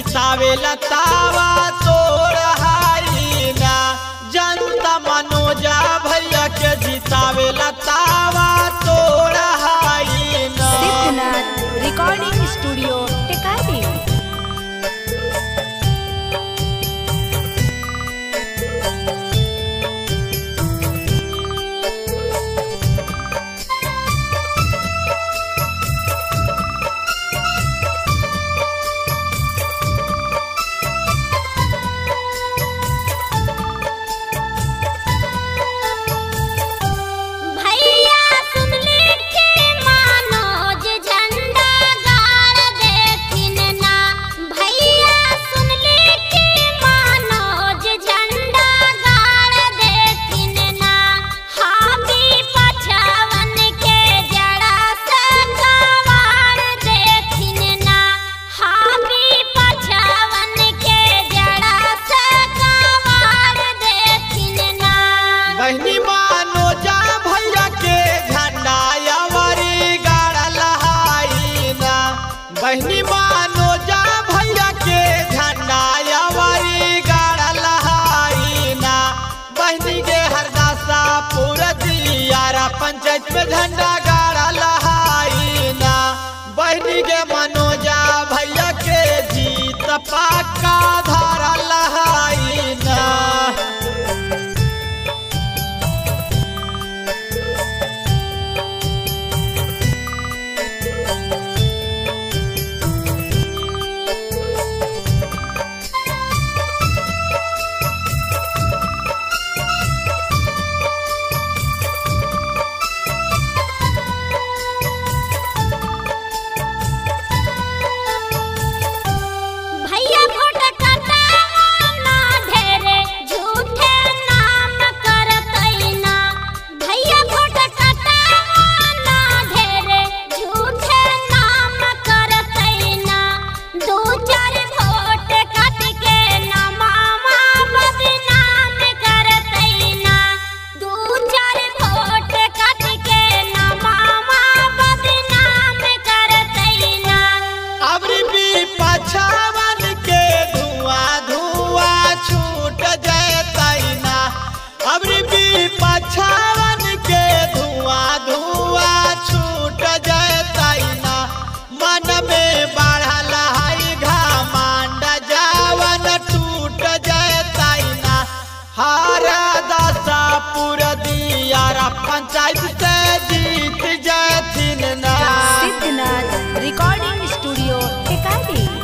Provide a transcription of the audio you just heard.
जितावे लतावा तोड़ हाई ना। जनता मनोजा भैया के जितावे लतावा तोड़ हाई ना। Siddhnath recording studio Tekari. बहनी मनोजा भैया के झंडा अवरी गाड़ल हाई ना। बहनी मनोजा भैया के झंडा अवरी गाड़ल हाई ना। बहनी के हरदासा पूरा दियारा पंचायत में झंडा गाड़ल हाई ना। बहनी के मनोजा भैया के जीत पक्का धरल हाई ना। पछावन के धुआं धुआं छूट जैतई ना। अबरी भी पछावन के धुआं धुआं छूट जैतई ना। मन में बढ़ल हई घमंड जवन टूट जैतई ना। हर दशा पूरा दियारा पंचायत से जीत जैथिन ना। Siddhnath recording studio Tekari.